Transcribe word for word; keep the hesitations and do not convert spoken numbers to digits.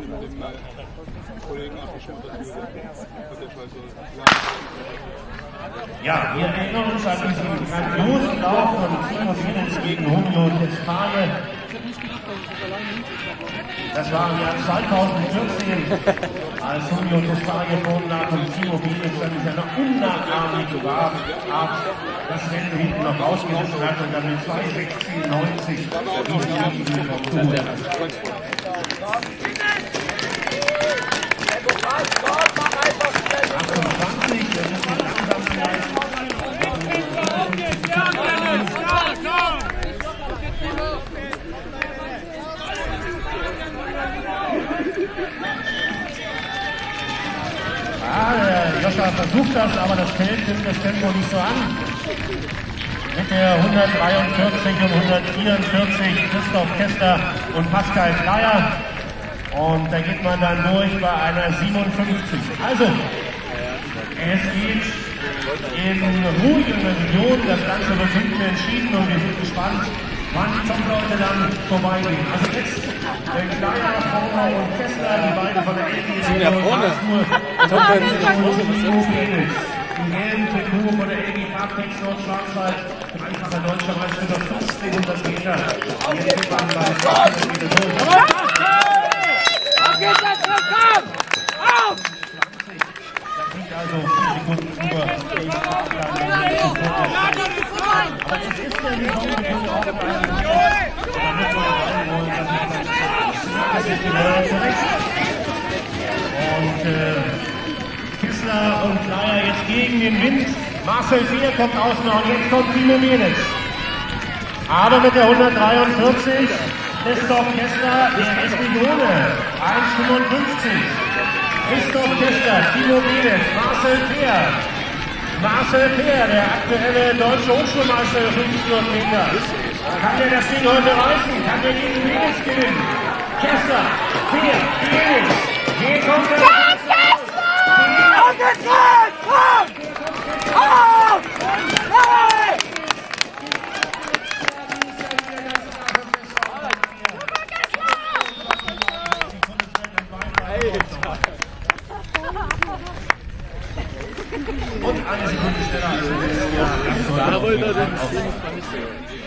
Ja, wir erinnern uns an diesen grandiosen Lauf von Timo Bienitz gegen Humboldt Westfalen. Das war im Jahr zweitausendvierzehn, als Humboldt Westfalen vorn lag und Timo Bienitz dann mit seiner unnachahmlichen Art das Rennen hinten noch rausgerissen hat und dann mit zwei sechzehn neunzig diesen Sieg noch geholt hat. achtundzwanzig, das ist die Langsamkeit. Ja, der Joscha versucht das, aber das Feld nimmt das Tempo nicht so an. Mit der hundertdreiundvierzig und hundertvierundvierzig Christoph Kessler und Pascal Kleier. Und da geht man dann durch bei einer siebenundfünfzig. Also, es geht in ruhigen Regionen, das Ganze wird hinten entschieden und wir sind gespannt, wann die Top-Leute dann vorbeigehen. Also jetzt äh, Kleier, Vorner und Kessler, die beiden von der L G sind ja vorne. Die gelben Trikot von der L G Parktex Nordschwarzwald, einfacher deutscher Meister über fünfzehnhundert Meter. Jetzt geht man bei also vier Sekunden über die Fahrplan. Aber es ist ja die Hauptgründe auch bei einem und äh, Kessler und Kleier jetzt gegen den Wind. Marcel Fehr kommt außen und jetzt kommt Timo Bienitz. Aber mit der hundertdreiundvierzig Christoph Kessler, der ist die Drohne. eins fünfundfünfzig. Christoph Kessler, Timo Bienitz, Marcel Fehr. Marcel Fehr, der aktuelle deutsche Hochschulmeister der fünfhundert Meter. Kann der das Ding heute reißen? Kann der gegen Bienitz gewinnen? Kessler, Fehr, Bienitz. Hier kommt der Kessler! Und jetzt rein! Komm! Auf! Hey! Und eine Sekunde schneller als letztes Jahr. Da wollte er den